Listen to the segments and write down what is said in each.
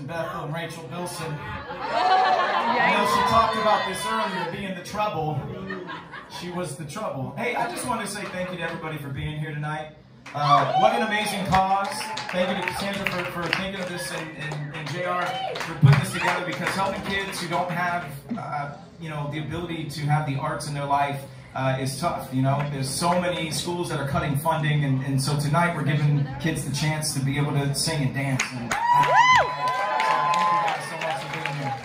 Wilson, Bethel, and Rachel Bilson. I know she talked about this earlier, being the trouble. She was the trouble. Hey, I just wanted to say thank you to everybody for being here tonight. What an amazing cause. Thank you to Cassandra for thinking of this, and JR for putting this together, because helping kids who don't have you know, the ability to have the arts in their life is tough. You know, there's so many schools that are cutting funding, and so tonight we're giving kids the chance to be able to sing and dance. And thank you guys so much for being here.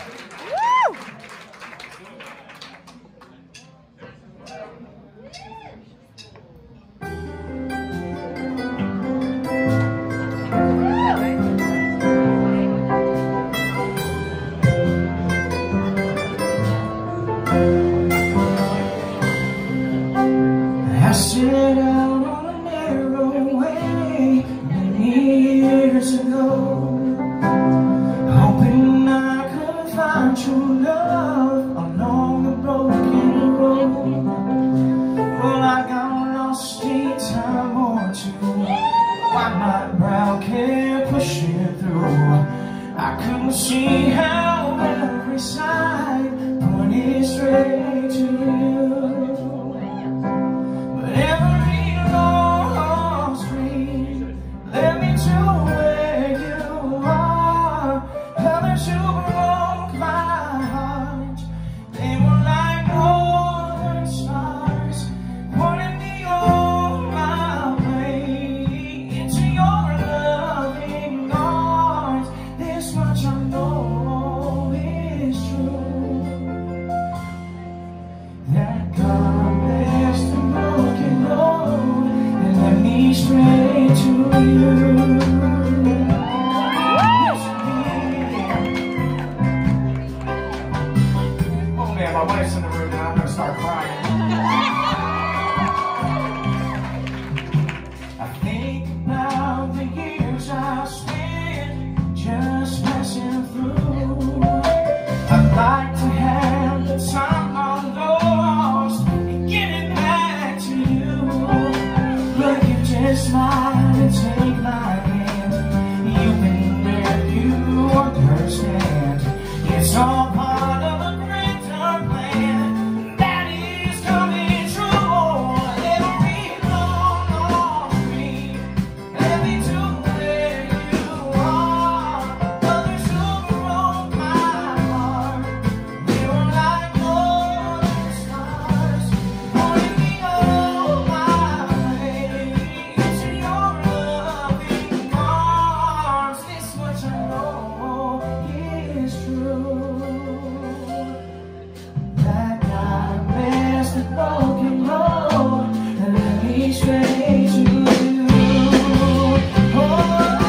I set out on a narrow way many years ago, hoping I could find true love along the broken road. Well, I got lost each time or two, while my brow kept pushing through. I couldn't see how every side pointed straight to you. Every lost dream led me to where you are. Others who broke my heart, they were like northern stars, pointing me on my way into your loving arms. This much I know is true, that God bless the broken road and led me straight to you. Oh man, my wife's in the room now. I'm gonna start crying. I think about the years I spent just passing through. I'd like to have the time I lost and give it back to you. But you just smile and take my hand. You can let you understand. It's all part of a greater plan that is coming true. Every long lost dream led me to where you are. Others who broke my heart, they were like northern stars, pointing me on my way into your loving arms. This much I know is true, that God bless the broken road and led me straight to you. Oh,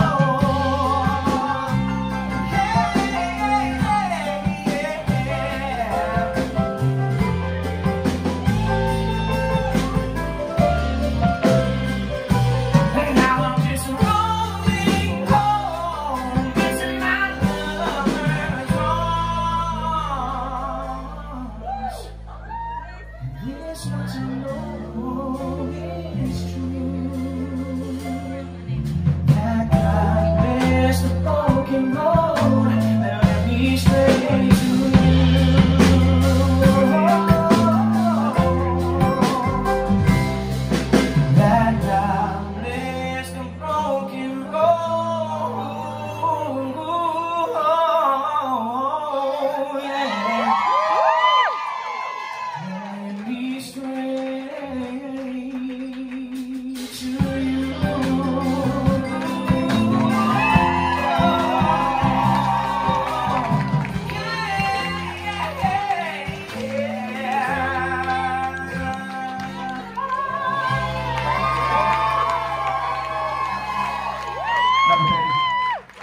and now I'm just rolling home, missing my lover's arms. This much I know is true, that God bless the broken road.